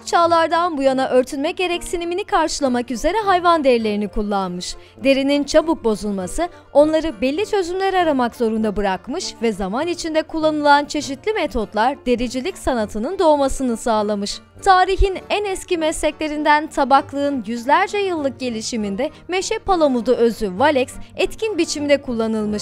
Uzak çağlardan bu yana örtünme gereksinimini karşılamak üzere hayvan derilerini kullanmış. Derinin çabuk bozulması onları belli çözümler aramak zorunda bırakmış ve zaman içinde kullanılan çeşitli metotlar dericilik sanatının doğmasını sağlamış. Tarihin en eski mesleklerinden tabaklığın yüzlerce yıllık gelişiminde meşe palamudu özü Valex etkin biçimde kullanılmış.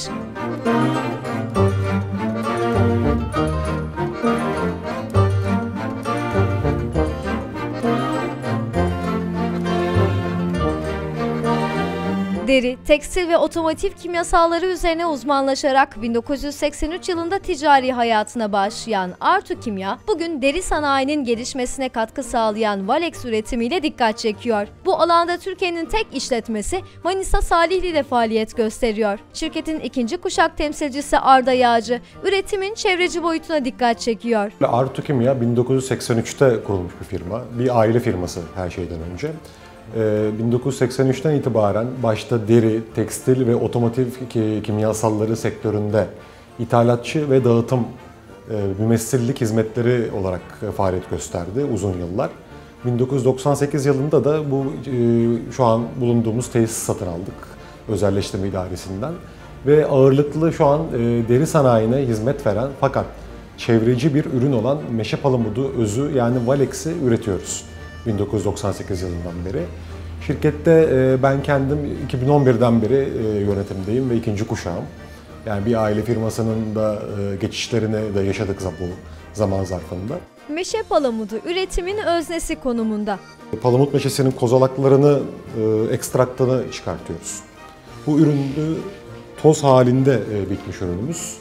Deri, tekstil ve otomotiv kimyasalları üzerine uzmanlaşarak 1983 yılında ticari hayatına başlayan Artu Kimya, bugün deri sanayinin gelişmesine katkı sağlayan Valex üretimiyle dikkat çekiyor. Bu alanda Türkiye'nin tek işletmesi Manisa Salihli'de faaliyet gösteriyor. Şirketin ikinci kuşak temsilcisi Arda Yağcı, üretimin çevreci boyutuna dikkat çekiyor. Artu Kimya 1983'te kurulmuş bir firma, bir aile firması her şeyden önce. 1983'ten itibaren başta deri, tekstil ve otomotiv kimyasalları sektöründe ithalatçı ve dağıtım mümessillik hizmetleri olarak faaliyet gösterdi uzun yıllar. 1998 yılında da bu şu an bulunduğumuz tesis satın aldık Özelleştirme İdaresi'nden ve ağırlıklı şu an deri sanayine hizmet veren fakat çevreci bir ürün olan meşe palamudu özü yani Valex'i üretiyoruz. 1998 yılından beri. Şirkette ben kendim 2011'den beri yönetimdeyim ve ikinci kuşağım. Yani bir aile firmasının da geçişlerini de yaşadık bu zaman zarfında. Meşe palamudu üretimin öznesi konumunda. Palamut meşesinin kozalaklarını, ekstraktını çıkartıyoruz. Bu ürünü toz halinde bitmiş ürünümüz.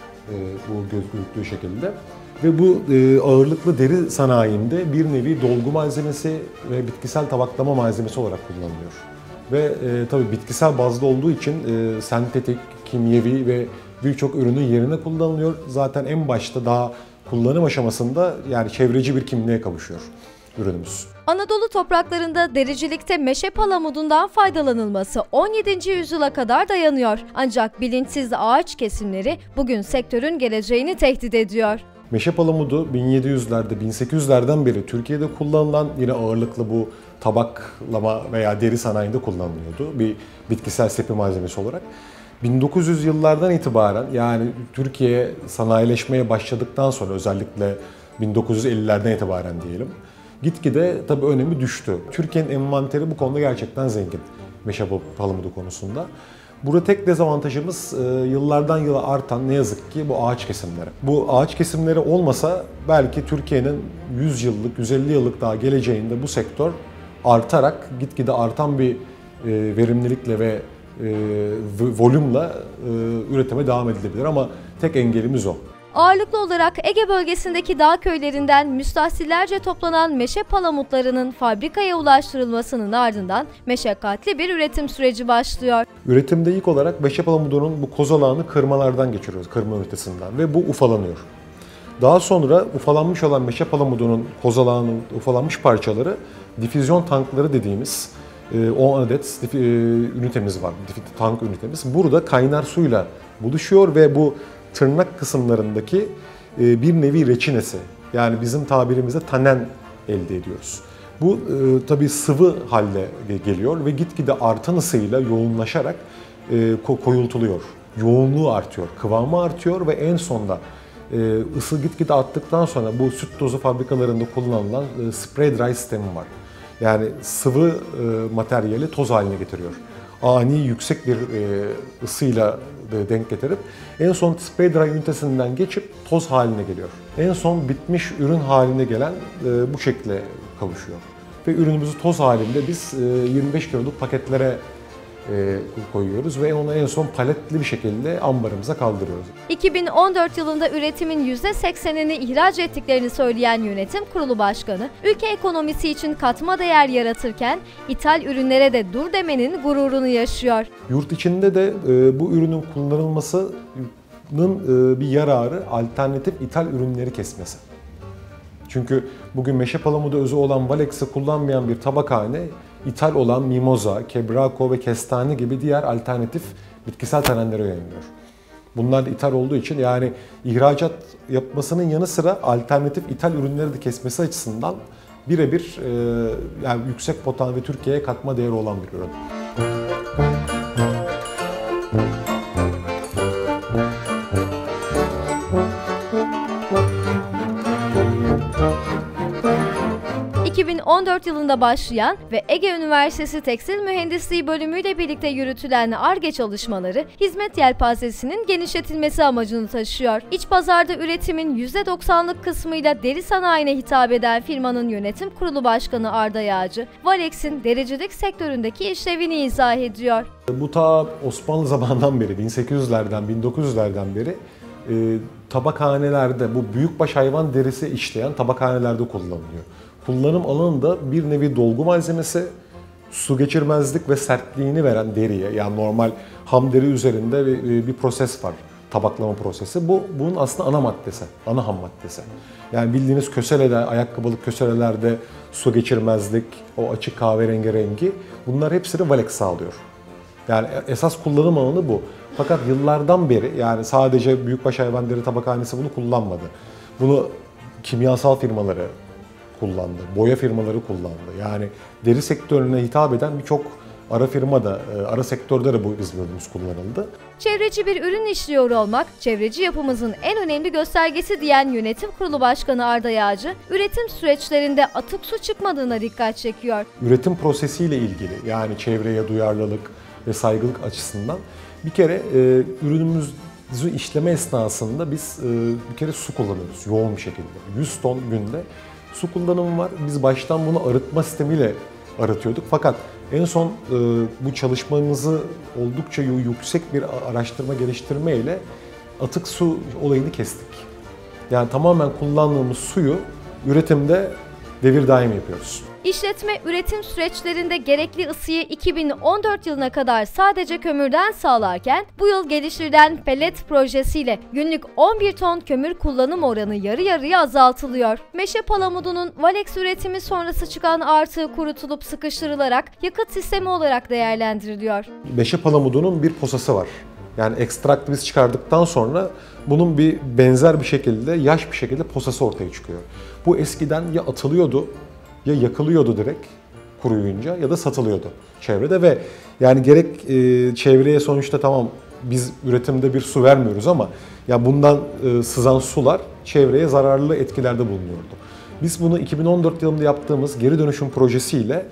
Bu gözüktüğü şekilde. Ve bu ağırlıklı deri sanayinde bir nevi dolgu malzemesi ve bitkisel tabaklama malzemesi olarak kullanılıyor. Ve tabii bitkisel bazlı olduğu için sentetik, kimyevi ve birçok ürünün yerine kullanılıyor. Zaten en başta daha kullanım aşamasında yani çevreci bir kimliğe kavuşuyor ürünümüz. Anadolu topraklarında dericilikte meşe palamudundan faydalanılması 17. yüzyıla kadar dayanıyor. Ancak bilinçsiz ağaç kesimleri bugün sektörün geleceğini tehdit ediyor. Meşe palamudu 1700'lerde, 1800'lerden beri Türkiye'de kullanılan yine ağırlıklı bu tabaklama veya deri sanayinde kullanılıyordu. Bir bitkisel sepi malzemesi olarak. 1900 yıllardan itibaren yani Türkiye sanayileşmeye başladıktan sonra özellikle 1950'lerden itibaren diyelim. Gitgide tabii önemi düştü. Türkiye'nin envanteri bu konuda gerçekten zengin meşe palamudu konusunda. Burada tek dezavantajımız yıllardan yıla artan ne yazık ki bu ağaç kesimleri. Bu ağaç kesimleri olmasa belki Türkiye'nin 100 yıllık, 150 yıllık daha geleceğinde bu sektör artarak gitgide artan bir verimlilikle ve volümle üretime devam edilebilir ama tek engelimiz o. Ağırlıklı olarak Ege bölgesindeki dağ köylerinden müstahsillerce toplanan meşe palamutlarının fabrikaya ulaştırılmasının ardından meşakkatli bir üretim süreci başlıyor. Üretimde ilk olarak meşe palamudunun bu kozalağını kırmalardan geçiriyoruz, kırma ünitesinden ve bu ufalanıyor. Daha sonra ufalanmış olan meşe palamudunun kozalağının ufalanmış parçaları difüzyon tankları dediğimiz 10 adet ünitemiz var, tank ünitemiz. Burada kaynar suyla buluşuyor ve bu tırnak kısımlarındaki bir nevi reçinesi yani bizim tabirimizde tanen elde ediyoruz. Bu tabii sıvı halde geliyor ve gitgide artan ısıyla yoğunlaşarak koyultuluyor. Yoğunluğu artıyor, kıvamı artıyor ve en sonda ısı gitgide arttıktan sonra bu süt tozu fabrikalarında kullanılan spray dry sistemi var. Yani sıvı materyali toz haline getiriyor. Ani yüksek bir ısıyla denk getirip en son spray dry ünitesinden geçip toz haline geliyor. En son bitmiş ürün haline gelen bu şekle kavuşuyor. Ve ürünümüzü toz halinde biz 25 kiloluk paketlere koyuyoruz ve onu en son paletli bir şekilde ambarımıza kaldırıyoruz. 2014 yılında üretimin %80'ini ihraç ettiklerini söyleyen Yönetim Kurulu Başkanı, ülke ekonomisi için katma değer yaratırken ithal ürünlere de dur demenin gururunu yaşıyor. Yurt içinde de bu ürünün kullanılmasının bir yararı alternatif ithal ürünleri kesmesi. Çünkü bugün meşe palamudu özü olan Valex'i kullanmayan bir tabakhane, ithal olan mimoza, kebrako ve kestane gibi diğer alternatif bitkisel tanenlere yöneliyor. Bunlar da ithal olduğu için yani ihracat yapmasının yanı sıra alternatif ithal ürünleri de kesmesi açısından birebir yani yüksek potansiyel ve Türkiye'ye katma değeri olan bir ürün. 2014 yılında başlayan ve Ege Üniversitesi Tekstil Mühendisliği bölümüyle birlikte yürütülen Ar-Ge çalışmaları hizmet yelpazesinin genişletilmesi amacını taşıyor. İç pazarda üretimin %90'lık kısmıyla deri sanayine hitap eden firmanın yönetim kurulu başkanı Arda Yağcı, Valex'in dericilik sektöründeki işlevini izah ediyor. Bu ta Osmanlı zamanından beri, 1800'lerden, 1900'lerden beri tabakhanelerde, bu büyükbaş hayvan derisi işleyen tabakhanelerde kullanılıyor. Kullanım alanında bir nevi dolgu malzemesi, su geçirmezlik ve sertliğini veren deriye, yani normal ham deri üzerinde bir proses var, tabaklama prosesi. Bunun aslında ana maddesi, ana ham maddesi. Yani bildiğiniz köselede, ayakkabılık köselelerde su geçirmezlik, o açık kahverengi rengi, bunlar hepsini Valex sağlıyor. Yani esas kullanım alanı bu. Fakat yıllardan beri, yani sadece büyükbaş hayvan deri tabakhanesi bunu kullanmadı. Bunu kimyasal firmaları kullandı, boya firmaları kullandı. Yani deri sektörüne hitap eden birçok ara firma da, ara sektörde de bu ürünümüz kullanıldı. Çevreci bir ürün işliyor olmak, çevreci yapımızın en önemli göstergesi diyen Yönetim Kurulu Başkanı Arda Yağcı, üretim süreçlerinde atık su çıkmadığına dikkat çekiyor. Üretim prosesiyle ilgili, yani çevreye duyarlılık ve saygılık açısından bir kere ürünümüzü işleme esnasında biz bir kere su kullanıyoruz yoğun bir şekilde. 100 ton günde su kullanımı var. Biz baştan bunu arıtma sistemiyle arıtıyorduk. Fakat en son bu çalışmamızı oldukça yüksek bir araştırma geliştirme ile atık su olayını kestik. Yani tamamen kullandığımız suyu üretimde devir daim yapıyoruz. İşletme üretim süreçlerinde gerekli ısıyı 2014 yılına kadar sadece kömürden sağlarken bu yıl geliştirilen pellet projesiyle günlük 11 ton kömür kullanım oranı yarı yarıya azaltılıyor. Meşe palamudunun Valex üretimi sonrası çıkan artığı kurutulup sıkıştırılarak yakıt sistemi olarak değerlendiriliyor. Meşe palamudunun bir posası var. Yani ekstraktı biz çıkardıktan sonra bunun bir benzer bir şekilde, yaş bir şekilde posası ortaya çıkıyor. Bu eskiden ya atılıyordu, ya yakılıyordu direkt kuruyunca ya da satılıyordu çevrede ve yani gerek çevreye sonuçta tamam biz üretimde bir su vermiyoruz ama ya bundan sızan sular çevreye zararlı etkilerde bulunuyordu. Biz bunu 2014 yılında yaptığımız geri dönüşüm projesiyle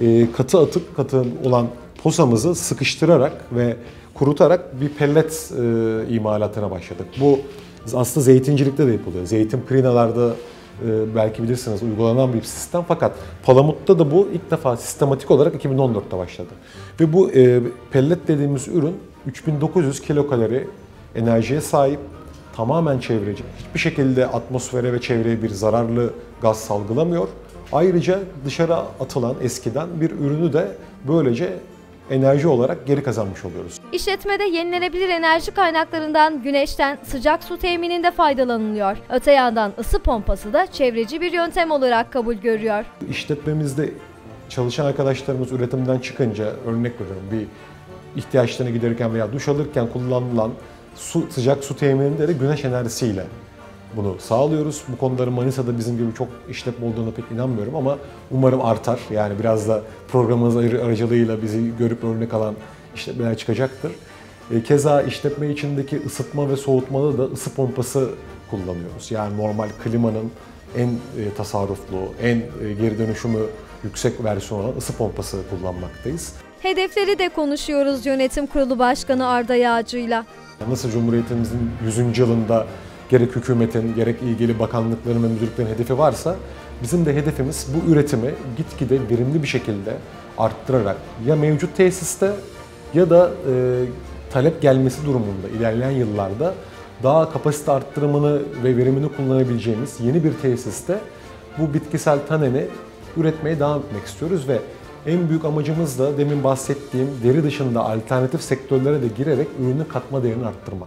katı olan posamızı sıkıştırarak ve kurutarak bir pellet imalatına başladık. Bu aslında zeytincilikte de yapılıyor. Zeytin pirinalarda belki bilirsiniz uygulanan bir sistem fakat palamutta da bu ilk defa sistematik olarak 2014'te başladı. Ve bu pellet dediğimiz ürün 3900 kilokalori enerjiye sahip, tamamen çevreci. Hiçbir şekilde atmosfere ve çevreye bir zararlı gaz salgılamıyor. Ayrıca dışarı atılan eskiden bir ürünü de böylece enerji olarak geri kazanmış oluyoruz. İşletmede yenilenebilir enerji kaynaklarından güneşten sıcak su temininde faydalanılıyor. Öte yandan ısı pompası da çevreci bir yöntem olarak kabul görüyor. İşletmemizde çalışan arkadaşlarımız üretimden çıkınca, örnek veriyorum, bir ihtiyaçlarını giderirken veya duş alırken kullanılan sıcak su temininde de güneş enerjisiyle bunu sağlıyoruz. Bu konuların Manisa'da bizim gibi çok işletme olduğuna pek inanmıyorum ama umarım artar. Yani biraz da programımız aracılığıyla bizi görüp örnek alan işletmeler çıkacaktır. Keza işletme içindeki ısıtma ve soğutmada da ısı pompası kullanıyoruz. Yani normal klimanın en tasarruflu, en geri dönüşümü yüksek versiyonu olan ısı pompası kullanmaktayız. Hedefleri de konuşuyoruz Yönetim Kurulu Başkanı Arda Yağcı'yla. Nasıl Cumhuriyetimizin 100. yılında gerek hükümetin, gerek ilgili bakanlıkların ve müdürlüklerin hedefi varsa bizim de hedefimiz bu üretimi gitgide verimli bir şekilde arttırarak ya mevcut tesiste ya da talep gelmesi durumunda ilerleyen yıllarda daha kapasite arttırımını ve verimini kullanabileceğimiz yeni bir tesiste bu bitkisel taneni üretmeye devam etmek istiyoruz ve en büyük amacımız da demin bahsettiğim deri dışında alternatif sektörlere de girerek ürünün katma değerini arttırmak.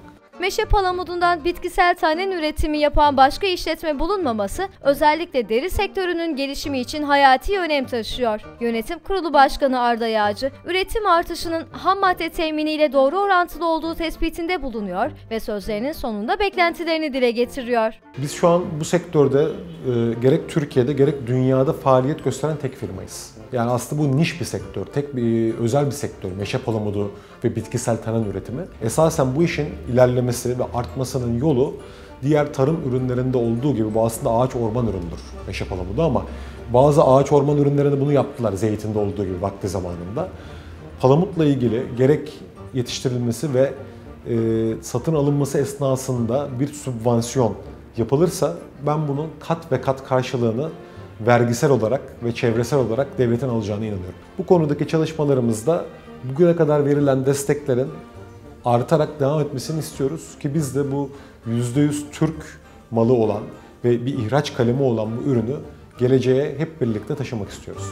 Meşe palamudundan bitkisel tanen üretimi yapan başka işletme bulunmaması özellikle deri sektörünün gelişimi için hayati önem taşıyor. Yönetim Kurulu Başkanı Arda Yağcı, üretim artışının ham madde teminiyle doğru orantılı olduğu tespitinde bulunuyor ve sözlerinin sonunda beklentilerini dile getiriyor. Biz şu an bu sektörde gerek Türkiye'de gerek dünyada faaliyet gösteren tek firmayız. Yani aslında bu niş bir sektör, özel bir sektör, meşe palamudu ve bitkisel tanen üretimi. Esasen bu işin ilerlemesi ve artmasının yolu diğer tarım ürünlerinde olduğu gibi bu aslında ağaç orman ürünüdür meşe palamudu ama bazı ağaç orman ürünlerinde bunu yaptılar zeytinde olduğu gibi vakti zamanında. Palamutla ilgili gerek yetiştirilmesi ve satın alınması esnasında bir sübvansiyon yapılırsa ben bunun kat ve kat karşılığını vergisel olarak ve çevresel olarak devletin alacağına inanıyorum. Bu konudaki çalışmalarımızda bugüne kadar verilen desteklerin artarak devam etmesini istiyoruz ki biz de bu %100 Türk malı olan ve bir ihraç kalemi olan bu ürünü geleceğe hep birlikte taşımak istiyoruz.